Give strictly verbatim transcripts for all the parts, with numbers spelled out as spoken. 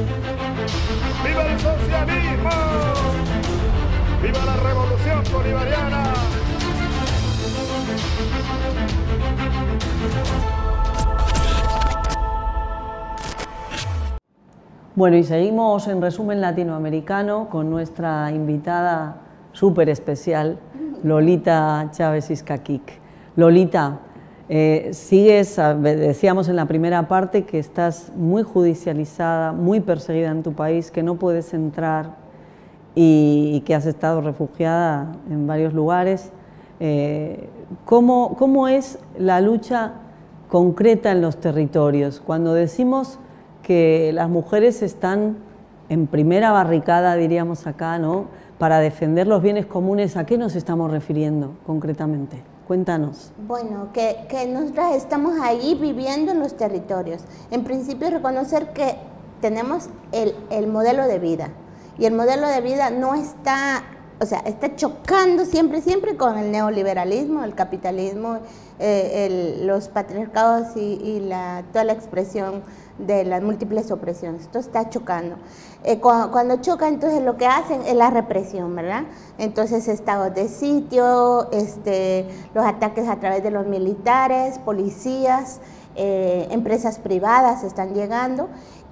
¡Viva el socialismo! ¡Viva la revolución bolivariana! Bueno, y seguimos en Resumen Latinoamericano con nuestra invitada súper especial, Lolita Chávez Izcaquic. Lolita, eh, sigues, decíamos en la primera parte que estás muy judicializada, muy perseguida en tu país, que no puedes entrar y, y que has estado refugiada en varios lugares. Eh, ¿cómo, ¿Cómo es la lucha concreta en los territorios? Cuando decimos que las mujeres están en primera barricada, diríamos acá, ¿no?, para defender los bienes comunes, ¿a qué nos estamos refiriendo concretamente? Cuéntanos. Bueno, que, que nosotras estamos ahí viviendo en los territorios. En principio, reconocer que tenemos el, el modelo de vida, y el modelo de vida no está, o sea, está chocando siempre, siempre con el neoliberalismo, el capitalismo, eh, el, los patriarcados y, y la, toda la expresión de las múltiples opresiones. Esto está chocando. Eh, cuando, cuando choca, entonces lo que hacen es la represión, ¿verdad? Entonces, estados de sitio, este, los ataques a través de los militares, policías, eh, empresas privadas están llegando,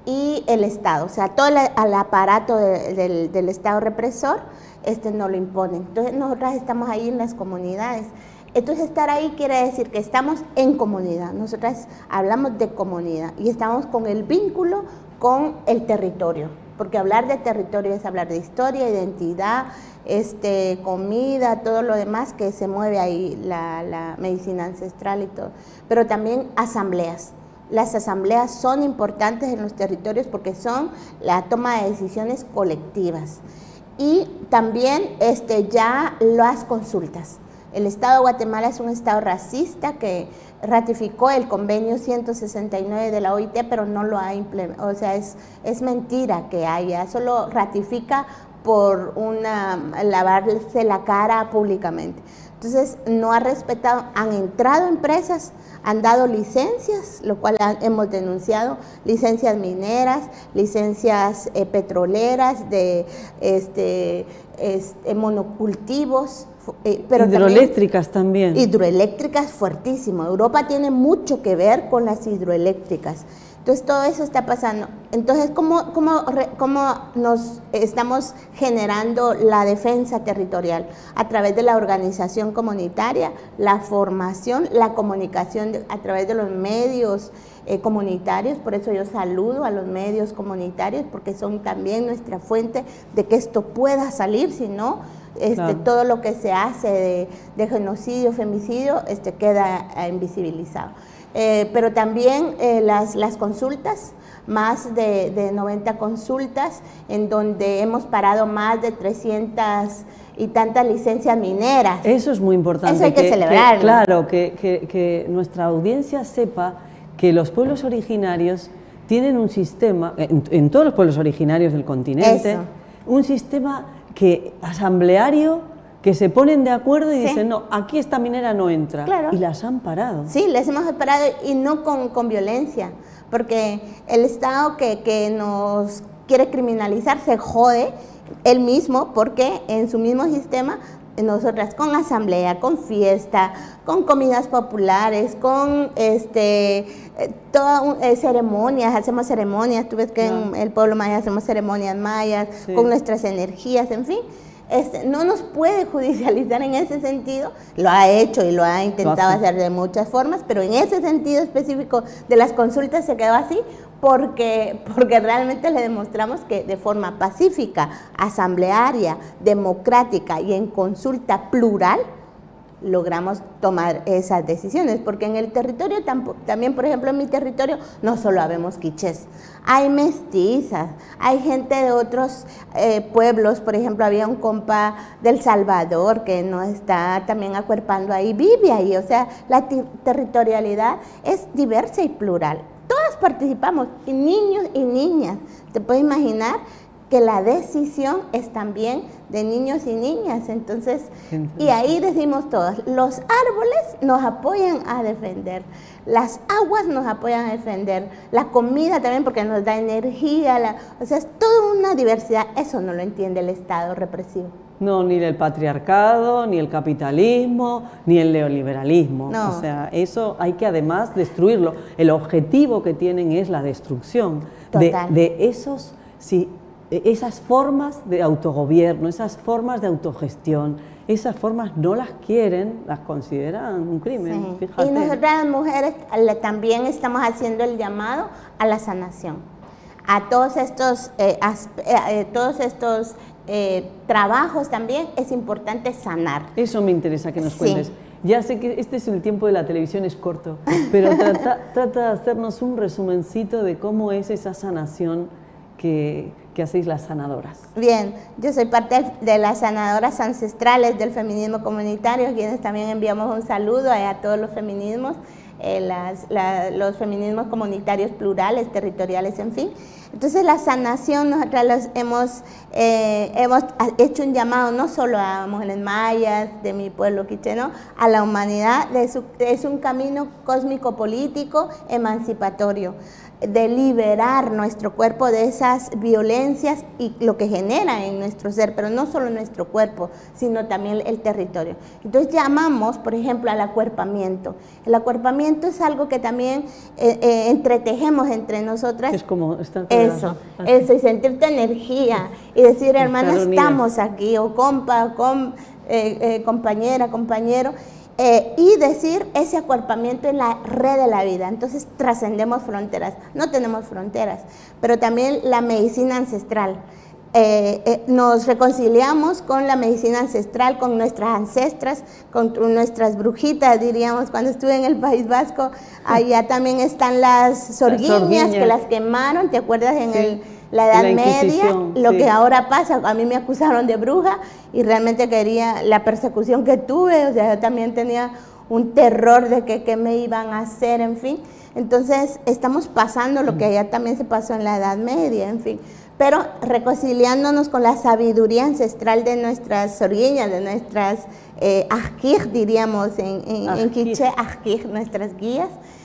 y el Estado, o sea, todo el, el aparato de, del, del Estado represor, este no lo imponen. Entonces, nosotras estamos ahí en las comunidades. Entonces, estar ahí quiere decir que estamos en comunidad. Nosotras hablamos de comunidad y estamos con el vínculo con el territorio, porque hablar de territorio es hablar de historia, identidad, este, comida, todo lo demás que se mueve ahí, la, la medicina ancestral y todo, pero también asambleas. Las asambleas son importantes en los territorios porque son la toma de decisiones colectivas, y también este, ya las consultas. El Estado de Guatemala es un Estado racista que ratificó el convenio ciento sesenta y nueve de la O I T, pero no lo ha implementado, o sea, es, es mentira que haya, solo ratifica por una, lavarse la cara públicamente. Entonces, no ha respetado, han entrado empresas, han dado licencias, lo cual han, hemos denunciado, licencias mineras, licencias eh, petroleras, de este, este, monocultivos, Eh, pero hidroeléctricas también, también. Hidroeléctricas fuertísimo. Europa tiene mucho que ver con las hidroeléctricas. Entonces, todo eso está pasando. Entonces, ¿cómo, cómo, cómo nos estamos generando la defensa territorial? A través de la organización comunitaria, la formación, la comunicación de, a través de los medios eh, comunitarios. Por eso yo saludo a los medios comunitarios, porque son también nuestra fuente de que esto pueda salir, si no, Este, claro. todo lo que se hace de, de genocidio, femicidio, este, queda eh, invisibilizado. Eh, pero también eh, las, las consultas, más de, de noventa consultas, en donde hemos parado más de trescientas y tantas licencias mineras. Eso es muy importante. Eso hay que, que celebrarlo. Que, claro, que, que, que nuestra audiencia sepa que los pueblos originarios tienen un sistema, en, en todos los pueblos originarios del continente, Eso. un sistema que asambleario, que se ponen de acuerdo y sí. dicen, no, aquí esta minera no entra, claro. y las han parado. Sí, las hemos parado, y no con, con violencia, porque el Estado que, que nos quiere criminalizar se jode él mismo, porque en su mismo sistema, nosotras con asamblea, con fiesta, con comidas populares, con este, eh, todas eh, ceremonias, hacemos ceremonias, tú ves que no. en el pueblo maya hacemos ceremonias mayas, sí. con nuestras energías, en fin. Este, no nos puede judicializar en ese sentido, lo ha hecho y lo ha intentado hacer de muchas formas, pero en ese sentido específico de las consultas se quedó así, porque, porque realmente le demostramos que de forma pacífica, asamblearia, democrática y en consulta plural, logramos tomar esas decisiones, porque en el territorio también, por ejemplo, en mi territorio no solo habemos quichés, hay mestizas, hay gente de otros eh, pueblos, por ejemplo, había un compa del Salvador que no está también acuerpando ahí, vive ahí, o sea, la territorialidad es diversa y plural, todas participamos, y niños y niñas, te puedes imaginar que la decisión es también de niños y niñas. Entonces, y ahí decimos todos, los árboles nos apoyan a defender, las aguas nos apoyan a defender, la comida también porque nos da energía, la, o sea, es toda una diversidad. Eso no lo entiende el Estado represivo. No, ni el patriarcado, ni el capitalismo, ni el neoliberalismo. No. O sea, eso hay que además destruirlo. El objetivo que tienen es la destrucción de, de esos, sí, esas formas de autogobierno, esas formas de autogestión. Esas formas no las quieren, las consideran un crimen. Sí. Fíjate. Y nosotras las mujeres también estamos haciendo el llamado a la sanación, a todos estos, eh, eh, todos estos eh, trabajos también es importante sanar. Eso me interesa que nos Sí. cuentes. Ya sé que este es el tiempo de la televisión, es corto, pero trata, trata de hacernos un resumencito de cómo es esa sanación que, que hacéis las sanadoras. Bien, yo soy parte de las sanadoras ancestrales del feminismo comunitario, quienes también enviamos un saludo a, a todos los feminismos, eh, las, la, los feminismos comunitarios plurales, territoriales, en fin. Entonces la sanación, nosotras los hemos, eh, hemos hecho un llamado no solo a mujeres mayas de mi pueblo quicheno, a la humanidad, de su, es un camino cósmico político emancipatorio, de liberar nuestro cuerpo de esas violencias y lo que genera en nuestro ser, pero no solo nuestro cuerpo, sino también el territorio. Entonces llamamos, por ejemplo, al acuerpamiento. El acuerpamiento es algo que también eh, eh, entretejemos entre nosotras. Es como estar Eso, eso, y sentir tu energía y decir, hermana, estamos aquí, o compa, com, eh, eh, compañera, compañero. Eh, y decir ese acuerpamiento en la red de la vida. Entonces trascendemos fronteras, no tenemos fronteras, pero también la medicina ancestral. Eh, eh, nos reconciliamos con la medicina ancestral, con nuestras ancestras, con nuestras brujitas, diríamos. Cuando estuve en el País Vasco, allá también están las sorguiñas, las que las quemaron, ¿te acuerdas? En sí. el... la Edad la Media, lo sí. que ahora pasa, a mí me acusaron de bruja y realmente quería la persecución que tuve, o sea, yo también tenía un terror de que qué me iban a hacer, en fin. Entonces, estamos pasando lo que allá también se pasó en la Edad Media, en fin. Pero reconciliándonos con la sabiduría ancestral de nuestras sorguiñas, de nuestras eh, ajkij, diríamos en, en, en quiché, ajkij, nuestras guías.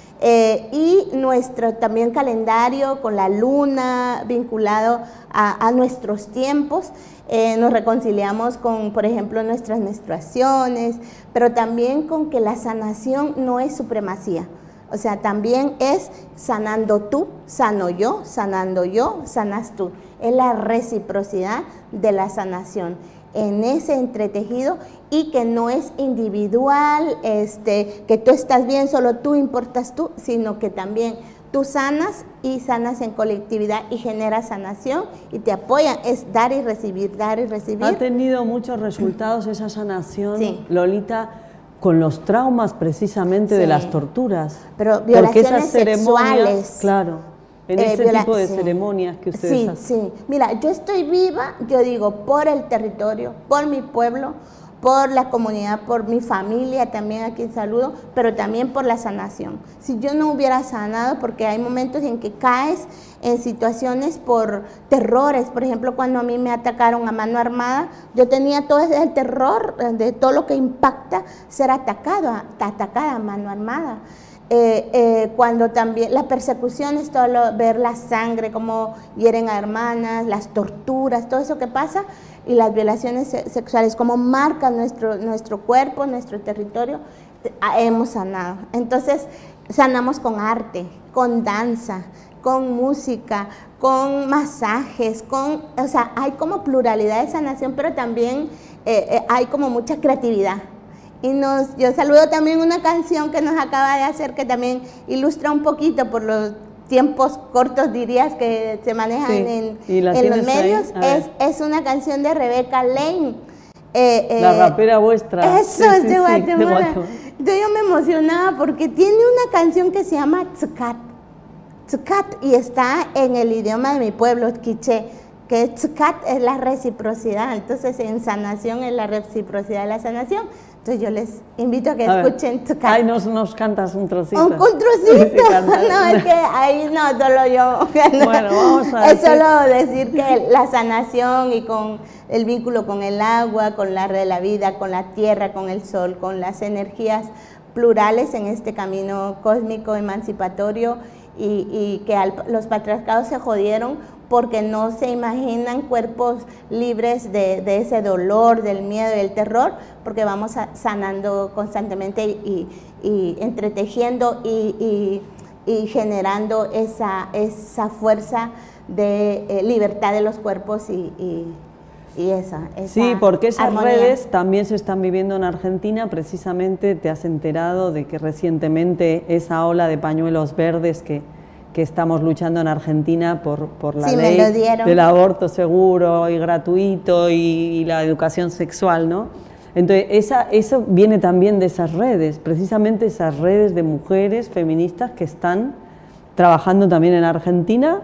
Eh, y nuestro también calendario con la luna vinculado a, a nuestros tiempos, eh, nos reconciliamos con, por ejemplo, nuestras menstruaciones, pero también con que la sanación no es supremacía, o sea, también es sanando tú, sano yo, sanando yo, sanas tú, es la reciprocidad de la sanación en ese entretejido y que no es individual, este, que tú estás bien, solo tú importas tú, sino que también tú sanas y sanas en colectividad y generas sanación y te apoyan, es dar y recibir, dar y recibir. Ha tenido muchos resultados esa sanación, sí. Lolita, con los traumas precisamente sí. de las torturas. Pero violaciones esas sexuales. Claro. En ese eh, tipo de sí. ceremonias que ustedes sí, hacen. Sí, mira, yo estoy viva, yo digo, por el territorio, por mi pueblo, por la comunidad, por mi familia también a quien saludo, pero también por la sanación. Si yo no hubiera sanado, porque hay momentos en que caes en situaciones por terrores, por ejemplo, cuando a mí me atacaron a mano armada, yo tenía todo ese terror de todo lo que impacta ser atacado, atacada a mano armada. Eh, eh, cuando también las persecuciones, todo lo, ver la sangre, cómo hieren a hermanas, las torturas, todo eso que pasa, y las violaciones se sexuales, cómo marcan nuestro, nuestro cuerpo, nuestro territorio, hemos sanado. Entonces, sanamos con arte, con danza, con música, con masajes, con, o sea, hay como pluralidad de sanación, pero también eh, eh, hay como mucha creatividad. Y nos, yo saludo también una canción que nos acaba de hacer, que también ilustra un poquito por los tiempos cortos, dirías, que se manejan sí. en, en los medios. Es, es una canción de Rebeca Lane. Eh, eh, la rapera vuestra. Eso, sí, es de, sí, Guatemala. de Guatemala. Entonces yo me emocionaba porque tiene una canción que se llama Tzucat. Tzucat, y está en el idioma de mi pueblo, quiché, que Tzucat es la reciprocidad. Entonces en sanación es la reciprocidad de la sanación. Entonces yo les invito a que A escuchen ver. tu canto. Ay, nos, nos cantas un trocito. ¿Un, un trocito? Sí, canta. No, es que ahí no, solo yo. Bueno, vamos a Es decir- solo decir que la sanación y con el vínculo con el agua, con la red de la vida, con la tierra, con el sol, con las energías plurales en este camino cósmico emancipatorio y, y que al, los patriarcados se jodieron porque no se imaginan cuerpos libres de, de ese dolor, del miedo y del terror, porque vamos a, sanando constantemente y, y entretejiendo y, y, y generando esa, esa fuerza de eh, libertad de los cuerpos y, y, y esa, esa Sí, porque esas armonía. redes también se están viviendo en Argentina. Precisamente te has enterado de que recientemente esa ola de pañuelos verdes que, que estamos luchando en Argentina por, por la Sí, me ley lo dieron. del aborto seguro y gratuito y, y la educación sexual, ¿no? Entonces, esa, eso viene también de esas redes, precisamente esas redes de mujeres feministas que están trabajando también en Argentina,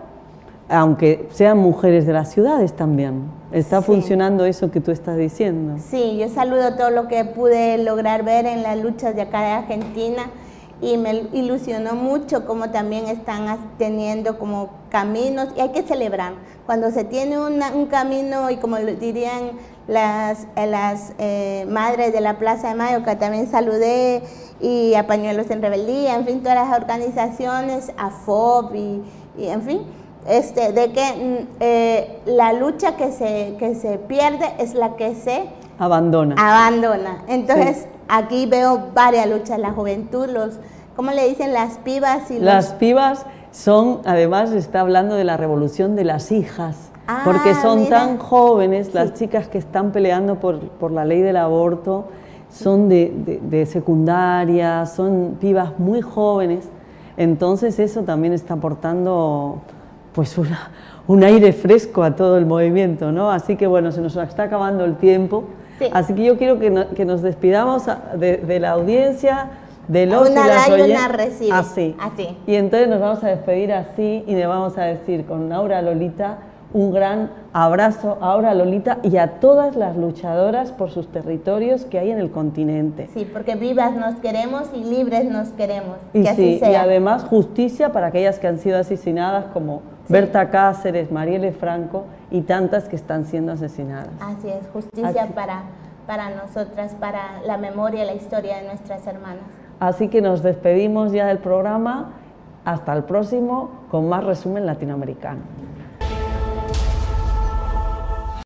aunque sean mujeres de las ciudades también. Está Sí. funcionando eso que tú estás diciendo. Sí, yo saludo todo lo que pude lograr ver en las luchas de acá de Argentina y me ilusionó mucho como también están as- teniendo como caminos y hay que celebrar. Cuando se tiene una- un camino y como lo dirían las, eh, las eh, madres de la Plaza de Mayo, que también saludé, y a Pañuelos en Rebeldía, en fin, todas las organizaciones, a F O B y, y en fin, este, de que mm, eh, la lucha que se, que se pierde es la que se Abandona. abandona. Entonces, Sí. aquí veo varias luchas, la juventud, los, ¿cómo le dicen? Las pibas y Las los... pibas son, además está hablando de la revolución de las hijas, Ah, porque son mira. tan jóvenes, las Sí. chicas que están peleando por, por la ley del aborto, son de, de, de secundaria, son pibas muy jóvenes, entonces eso también está aportando pues una, un aire fresco a todo el movimiento, ¿no? Así que bueno, se nos está acabando el tiempo, Sí. así que yo quiero que, no- que nos despidamos a- de, de la audiencia, de los Una y las da y una oyen- recibe. Así. Así. Y entonces nos vamos a despedir así y le vamos a decir con Aura Lolita un gran abrazo a Aura Lolita y a todas las luchadoras por sus territorios que hay en el continente. Sí, porque vivas nos queremos y libres nos queremos. Y, que así sí, sea. y además justicia para aquellas que han sido asesinadas como Sí. Berta Cáceres, Marielle Franco y tantas que están siendo asesinadas. Así es, justicia Así. para, para nosotras, para la memoria y la historia de nuestras hermanas. Así que nos despedimos ya del programa. Hasta el próximo con más resumen latinoamericano.